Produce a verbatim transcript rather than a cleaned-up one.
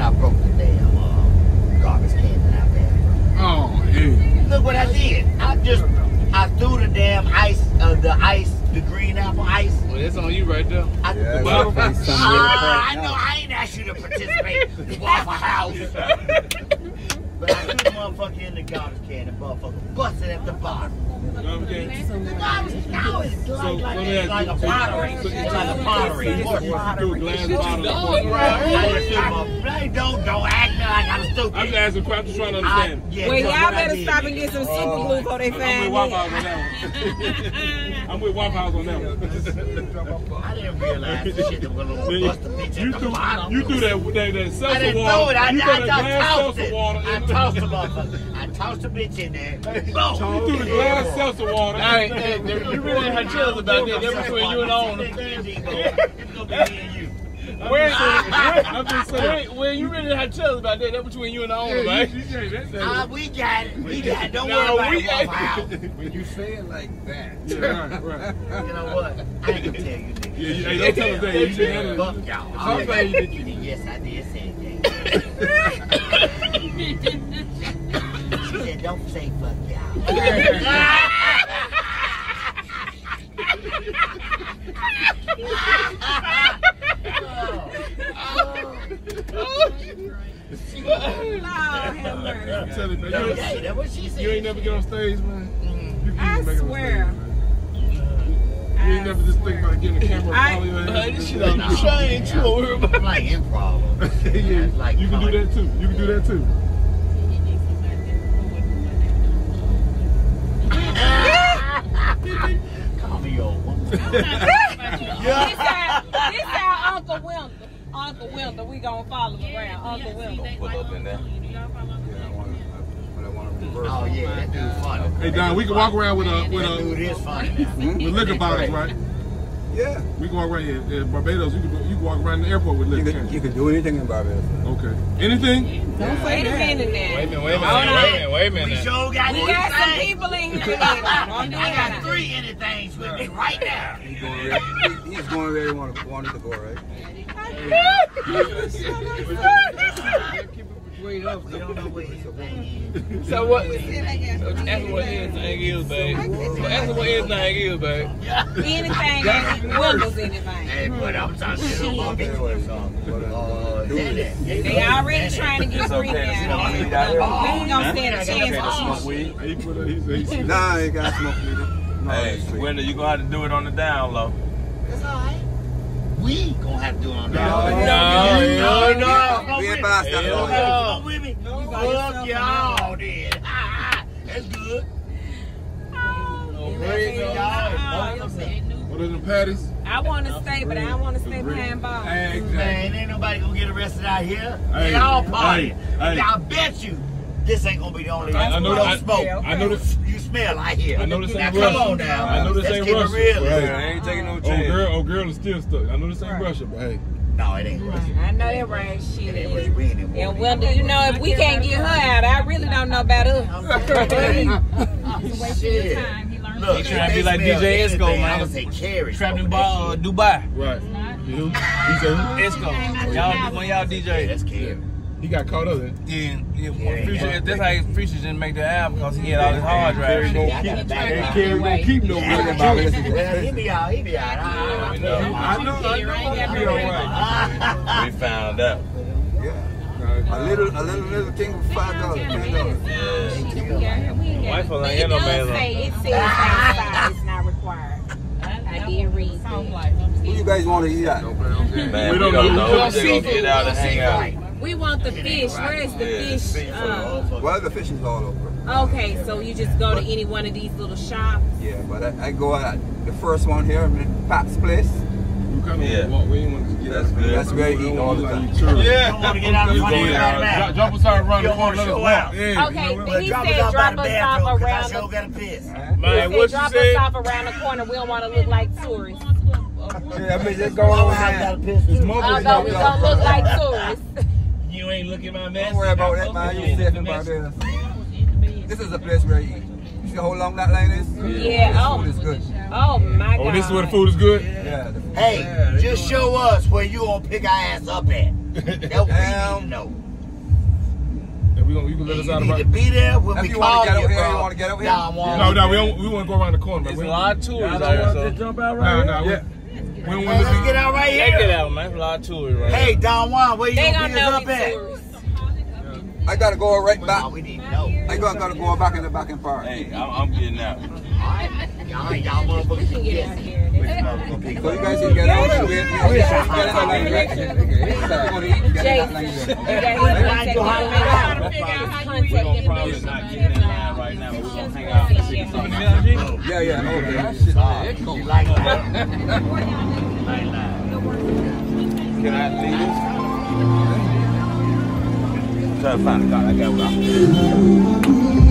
I broke the damn uh, garbage can in our bathroom. Oh, yeah. Look what I did. I just, I threw the damn ice, uh, the ice, the green apple ice. Well, that's on you right there. I, Yeah, well, uh, I know I ain't asked you to participate in Waffle House. But I threw the motherfucker in the garbage can and motherfucker busted at the bottom. Okay. Now it's like, So, like, let me it's ask like you- a pottery. It's like a pottery. You do a glass bottle. I just threw my, hey, don't, don't act like I'm stupid. I'm just asking questions, trying to I, understand. yeah, Well, that's y'all what I better did, stop and nigga. get some super glue before they I'm with find Waffle House it. on that one. I'm with Waffle House on that one. I didn't realize this shit was gonna bust the bitch You at the threw, bottom. you threw that, that, that seltzer I didn't water. throw it. I, you I, threw I, that I glass tossed seltzer it. water. I in tossed the motherfucker. I tossed the bitch in there. Boom. You threw the glass seltzer water. Hey, hey, you really had chills about that. That's between you and the owner. It's gonna be me and you. Where, I'm just saying. where, where you really had chills about that. That's between you and the owner, man. Uh, we got it. We got it. Don't No, worry we about it. ain't. Waffle House. When you say it like that. Yeah, right, right. You know what? I ain't gonna tell you niggas. Yeah, yeah, hey, don't tell us that. You didn't handle it. Fuck y'all. I'm glad you did. Yes, I did say that. She said, don't say fuck y'all. I'm telling you, man, you, Yeah, that's what she said. you ain't never get on stage, man. You can I make it on swear. stage, man. You ain't never just think about getting a camera I- and follow your Hey, head. this shit on the train, too. Over about. I'm like improv. Yeah, That's like you can do that too. You can do that too. Call me old woman. This how, this how Uncle Wendell, Uncle Wendell, we gonna follow him around. Uncle Wendell. Pull up in there. Oh yeah, that dude's funny. Hey Don, we can walk around with a with That dude a is funny now. with liquor bottles, right? Yeah. We can walk around here in Barbados. You can you can walk around the airport with You liquor. can, can't you can do anything in Barbados. Okay. Anything? Don't say that. Wait a minute, wait a minute, wait a Hold on. minute, wait a We minute. sure got We got some anything. people in here. Don't do I got that. three anythings with me right now. He's going where, he, he's going where he wanted, wanted to go, right? We don't know where he's going. So what? Ask what anything is, babe. Ask what anything is, babe. Anything, ain't Wendell's anything. Hey, but I'm talking to them all uh, They already trying to get free now. We ain't gonna stand a chance for you. He put a, he said, he said, Nah, I ain't got smoke with him. No, Hey, it's free. Wendell, you gonna have to do it on the down low. That's all right. We gonna have to do it on No, that. no, no, no. We ain't passed that Hell along. no. Come with me. by yourself Fuck y'all then. That's good. Praise God. what are the patties? I want to stay, but I don't want to stay behind bars. Man, ain't nobody gonna get arrested out here. Hey, They all party. hey, hey. I bet you this ain't gonna be the only I- I know you don't that- smoke. I know that- You smell, I hear. I know this Now ain't come Russia. on now. I know this Let's ain't keep it Russia. real. Right. I ain't taking no Oh chance. girl, oh girl is still stuck. I know this ain't Right. Russia, but hey. No, it ain't Russia. I know that right shit It ain't is. Russia. We ain't in war. And Wendell, you know, if we can't get her out, I really don't know about us. Shit. Look, He trying to be like D J Esco, man. I would say carry. Trapped in uh, Dubai. Right. You? He said who? Esco. Y'all, one of y'all D Yeah, Js. that's carry. He got caught up in. Yeah, yeah. Yeah, Future, yeah. that's how Future didn't make the album because he had all his hard drives. Yeah, I got a back Ain't up. Carrie gonna keep no Yeah, money about it. well, he be out, he be out. I, I, know. I, I know, I know, I be alright. We found out. Yeah. A little, a little, little thing for five dollars, ten dollars. Wife will But ain't it get no does man. say, it says outside, it's not required. I did read that. Who you guys want to eat at? Man, We we don't don't know. know. We're gonna get out and hang out. We want the fish. Where is the Yeah, fish? Um, Well, the fish is all over. okay, so you just go to any one of these little shops. Yeah, but I, I go at the first one here, Pat's Place. You kind of Yeah. walk. We ain't want to get That's out. good. That's where I eat all the time. You don't want to get out of the Drop, way right now. drop us out around You the don't want corner. to Let us show walk. out. Yeah, Okay, you know what? but he Drop said us out by drop the us bathroom, off 'cause I around sure the. got a piss. He Man, said what drop you us said? off around the corner. We don't want to look like tourists. Yeah, I mean, just go Oh, over I got there. a piss too. Although we don't look like tourists. You ain't looking at my mess. Don't worry about that, man. You safe in Barbados. This is the place where you eat. You see how long that line is? Yeah, The oh. food is good. Oh my God. Oh, this is where the food is good? Yeah. the- Hey, yeah, just show us where you gonna pick our ass up at. That's what we need to know. And we gonna, you can let us You out need about to be there when If we you call wanna get you, out here, bro. you wanna get out here? Nah, I want No, no, we don't. We want to go around the corner, man. There's We a lot of tours Y'all out don't here, want so. to jump out Nah, right nah. Yeah. We, we don't Hey, want let's get to out right They get here. out, man. There's a lot of tours right Hey, here. Don Juan, where you They gonna gonna pick us know up we at? tourists. I gotta go right Nah, back. we need to know. I gotta, gotta go back in the back and park. Hey, I'm, I'm getting out. Y'all, y'all motherfuckers can Get out get. here. Which motherfucker gonna pick So you us guys up? can get out and wait. You Wish I get in that line, right? If you wanna eat, get in that line Jason, there. you got his contact We're information. gonna probably not get in the line right now, but we're gonna hang out and see something else. Yeah, yeah, no, that shit there. It You goes. like that? Like that. Can I leave this? I'm trying to find the car. I got one.